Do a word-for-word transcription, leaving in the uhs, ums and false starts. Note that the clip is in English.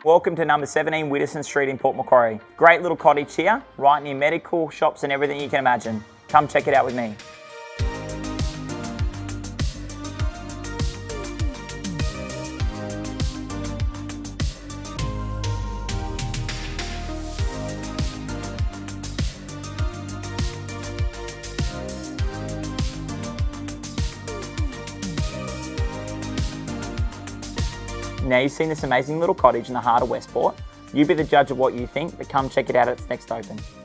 Welcome to number seventeen Widderson Street in Port Macquarie. Great little cottage here, right near medical, shops and everything you can imagine. Come check it out with me. Now you've seen this amazing little cottage in the heart of Westport. You be the judge of what you think, but come check it out at its next open.